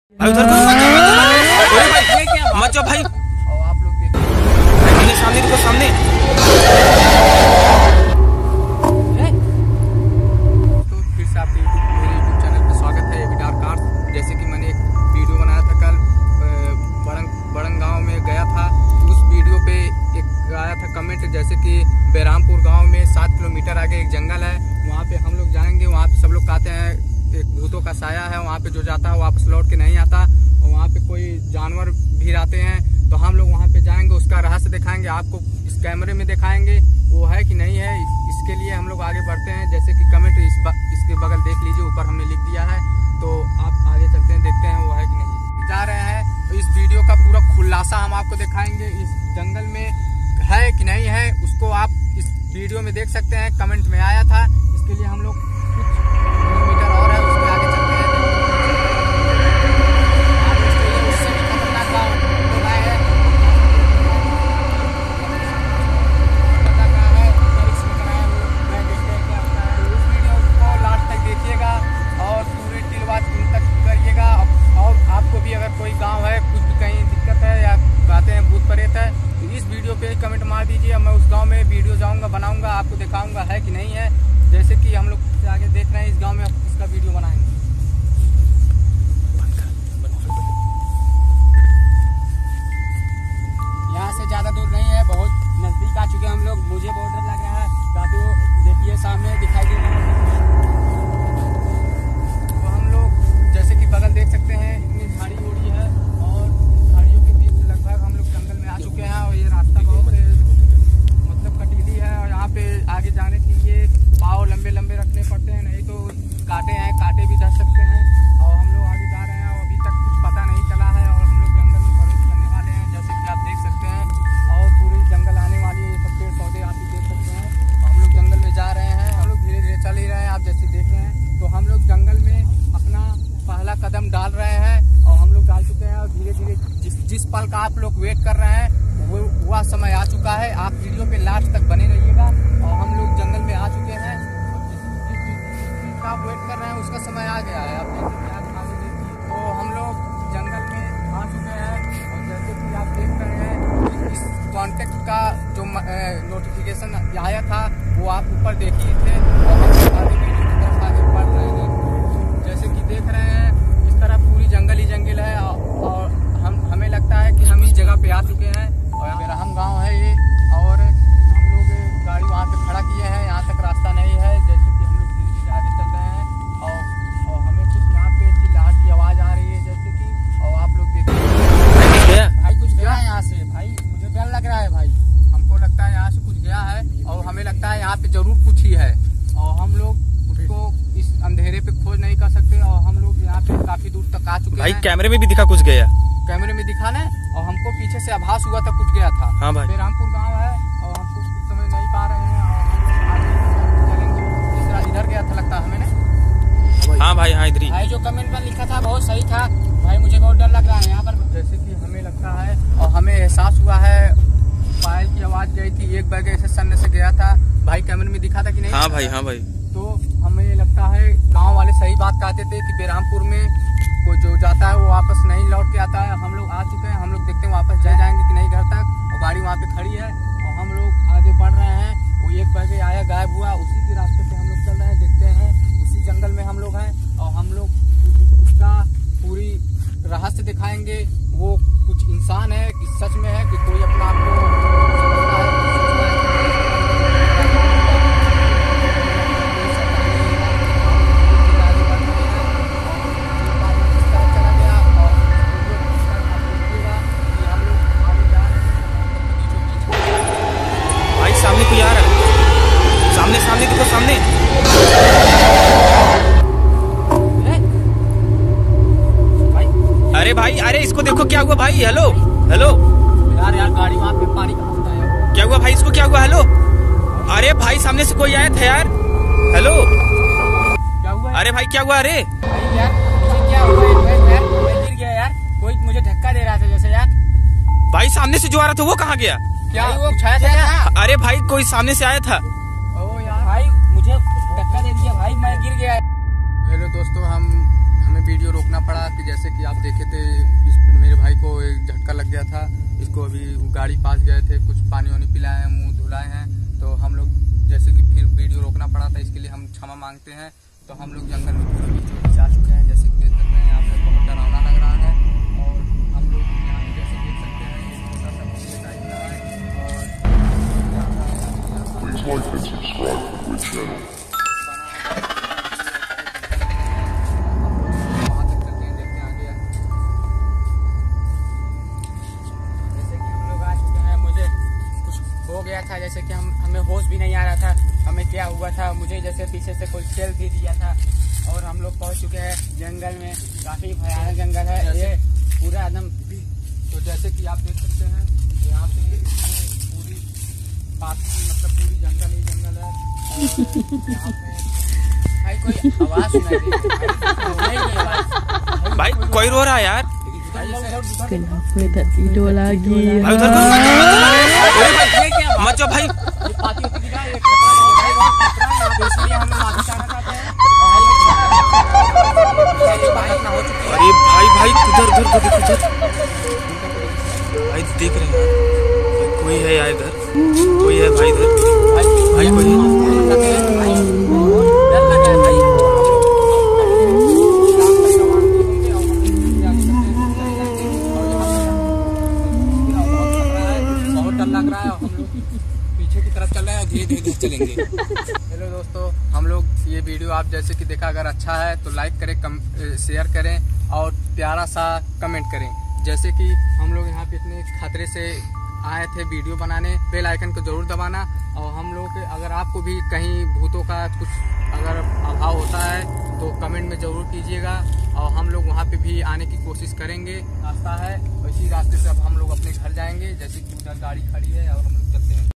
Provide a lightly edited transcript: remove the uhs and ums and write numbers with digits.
भाई उधर मत जाओ भाई। आप लोग सामने देखो, सामने। तो फिर से आपके मेरे यूट्यूब चैनल पे स्वागत है एविडार कार्स। जैसे कि मैंने एक वीडियो बनाया था कल, बड़ंग गांव में गया था। उस वीडियो पे एक आया था कमेंट, जैसे कि बेरामपुर गांव में 7 किलोमीटर आगे एक जंगल है, वहाँ पे हम लोग जाएंगे। वहाँ पे सब लोग कहते हैं एक भूतों का साया है, वहाँ पे जो जाता है वापस लौट के नहीं आता, और वहाँ पे कोई जानवर भी रहते हैं। तो हम लोग वहाँ पे जाएंगे, उसका रहस्य दिखाएंगे आपको, इस कैमरे में दिखाएंगे वो है कि नहीं है। इसके लिए हम लोग आगे बढ़ते हैं। जैसे कि कमेंट इसके बगल देख लीजिए, ऊपर हमने लिख दिया है। तो आप आगे चलते हैं, देखते हैं वो है कि नहीं। जा रहे हैं, तो इस वीडियो का पूरा खुलासा हम आपको दिखाएंगे। इस जंगल में है कि नहीं है, उसको आप इस वीडियो में देख सकते हैं। कमेंट में आया था, इसके लिए हम लोग कुछ किलोमीटर और है, उसके आगे चलते हैं। उससे भी खतरनाक गाँव है, इस वीडियो को लास्ट तक देखिएगा और पूरे टिलवाज तक करिएगा। और आपको भी अगर कोई गांव है, कुछ भी कहीं दिक्कत है या कहते हैं भूत प्रेत है, तो इस वीडियो पे कमेंट मार दीजिए। मैं उस गांव में वीडियो जाऊंगा, बनाऊंगा, आपको दिखाऊंगा है कि नहीं है। जैसे कि हम लोग आगे देख रहे हैं, इस गांव में इसका वीडियो बनाएंगे। यहाँ से ज्यादा दूर नहीं है, बहुत नजदीक आ चुके हैं हम लोग। मुझे बहुत डर लग रहा है, काफी वो देखिए सामने दिखाई दे रहा है। तो हम लोग जैसे कि बगल देख सकते हैं, इतनी झाड़ी उड़ी है और झाड़ियों के बीच लगभग हम लोग जंगल में आ चुके हैं। और ये रास्ता बहुत मतलब कटीली है, और यहाँ पे आगे जाने के लिए पाँव लंबे लंबे रखने पड़ते हैं, नहीं तो कांटे हैं, कांटे भी धस सकते हैं। और हम लोग आगे जा रहे हैं और अभी तक कुछ पता नहीं चला है, और हम लोग जंगल में प्रवेश करने वाले हैं, जैसे कि आप देख सकते हैं। और पूरी जंगल आने वाली है, ये सब पेड़ पौधे आप भी देख सकते हैं। हम लोग जंगल में जा रहे हैं, हम लोग धीरे धीरे चल ही रहे हैं, आप जैसे देख रहे हैं। तो हम लोग जंगल में अपना पहला कदम डाल रहे हैं, और हम लोग डाल चुके हैं। और धीरे धीरे जिस पल का आप लोग वेट कर रहे हैं, वह समय आ चुका है। आप वीडियो पे लास्ट तक बने रहिएगा। और हम लोग जंगल में आ चुके हैं, जिस आप वेट कर रहे हैं उसका समय आ गया है। आप तो हम लोग जंगल में आ चुके हैं, और जैसे कि आप देख रहे हैं, इस कॉन्टेक्ट का जो नोटिफिकेशन आया था वो आप ऊपर देखिए थे, और हम आगे बढ़ रहे हैं। जैसे कि देख रहे हैं, इस तरह पूरी जंगल ही जंगल है, और हमें लगता है कि हम इस जगह पे आ चुके हैं। और बेरहम गांव है ये, और हम लोग गाड़ी वहाँ पे खड़ा किए हैं। यहाँ तक रास्ता नहीं है, जैसे कि हम लोग धीरे धीरे आगे चल रहे हैं। और हमें कुछ यहाँ पे चिल्लाहट की आवाज़ आ रही है, जैसे कि, और आप लोग देखिए भाई कुछ गया है यहाँ से। भाई मुझे डर लग रहा है भाई, हमको लगता है यहाँ से कुछ गया है, और हमें लगता है यहाँ पे जरूर कुछ ही है, और हम लोग उसको इस अंधेरे पे खोज नहीं कर सकते। और हम लोग यहाँ पे काफी दूर तक आ चुके हैं। भाई कैमरे में भी दिखा कुछ गया, कैमरे में दिखा ना, और हमको पीछे से आभास हुआ था कुछ गया था। हाँ भाई, बेरामपुर गांव है, और हमको कुछ समझ नहीं पा रहे हैं, और हम आगे चलेंगे। तीसरा इधर गया था लगता है हमें ना। हाँ भाई, हाँ इधर ही। भाई जो कमेंट में लिखा था बहुत सही था भाई, मुझे बहुत डर लग रहा है यहाँ पर। जैसे कि हमें लगता है, और हमें एहसास हुआ है, पायल की आवाज गई थी, एक बैग ऐसे सन्ने से गया था। भाई कैमरे में दिखा था कि नहीं? हाँ भाई, हाँ भाई। तो हमें लगता है गांव वाले सही बात कहते थे कि बेरामपुर में कोई जो जाता है वो वापस नहीं लौट के आता है। हम लोग आ चुके हैं, हम लोग देखते हैं वापस जाएंगे कि नहीं घर तक। और गाड़ी वहाँ पे खड़ी है, और हम लोग आगे बढ़ रहे हैं। वो एक बैगे आया गायब हुआ, उसी के रास्ते पे हम लोग चल रहे हैं। देखते हैं उसी जंगल में हम लोग हैं, और हम लोग उसका पूरी रहस्य दिखाएंगे। वो कुछ इंसान है कि सच में है, कि कोई अपना आप को सामने कोई आ रहा है, सामने सामने देखो, सामने। अरे भाई, अरे इसको देखो क्या हुआ भाई। हेलो हेलो यार गाड़ी वहाँ पे पानी का होता है। क्या हुआ भाई, इसको क्या हुआ? हेलो, अरे भाई सामने से कोई आया था यार। हेलो, क्या हुआ? अरे भाई क्या हुआ? अरे यार मुझे क्या हुआ यार, मैं गिर गया यार, कोई मुझे धक्का दे रहा था जैसे यार। भाई सामने से जो आ रहा था वो कहाँ गया? क्या वो छाया था क्या? अरे भाई कोई सामने से आया था। ओ यार भाई मुझे धक्का दे दिया भाई, मैं गिर गया। हेलो दोस्तों, हमें वीडियो रोकना पड़ा कि जैसे कि आप देखे थे मेरे भाई को एक झटका लग गया था। इसको अभी गाड़ी पास गए थे, कुछ पानी वानी पिलाए हैं, मुंह धुलाए हैं, तो हम लोग जैसे कि फिर वीडियो रोकना पड़ा था, इसके लिए हम क्षमा मांगते हैं। तो हम लोग जंगल में पूरे बीच जा चुके हैं, जैसे कि देख सकते हैं यहाँ पे बहुत डरावना लग रहा है। और हम लोग यहाँ पे जैसे देख सकते हैं ये छोटा सा कुछ टाइप रहा है। हो गया था जैसे कि हमें होश भी नहीं आ रहा था, हमें क्या हुआ था। मुझे जैसे पीछे से कोई खेल भी दिया था और हम लोग पहुंच चुके हैं जंगल में। काफी भयानक जंगल है ये पूरा एकदम। तो जैसे कि आप देख सकते हैं यहाँ पे पूरी मतलब पूरी जंगल ही जंगल है। और यहाँ पे भाई कोई आवाज सुनाई दे रही, भाई कोई रो रहा है यार। Tidur lagi. मत जाओ भाई। अरे भाई किधर भाई देख रहे हैं यार, कोई है यार इधर, कोई है भाई इधर, भाई कोई लग रहा है। हम लोग पीछे की तरफ चल रहे हैं, धीरे चलेंगे। हेलो दोस्तों, हम लोग ये वीडियो आप जैसे कि देखा, अगर अच्छा है तो लाइक करें, शेयर करें और प्यारा सा कमेंट करें। जैसे कि हम लोग यहाँ पे इतने खतरे से आए थे वीडियो बनाने, बेल आइकन को जरूर दबाना। और हम लोग अगर आपको भी कहीं भूतों का कुछ अगर अभाव होता है तो कमेंट में जरूर कीजिएगा, और हम लोग वहाँ पे भी आने की कोशिश करेंगे। रास्ता है, इसी रास्ते से अब हम लोग अपने घर जाएंगे। जैसे कि उधर गाड़ी खड़ी है और हम लोग चलते हैं।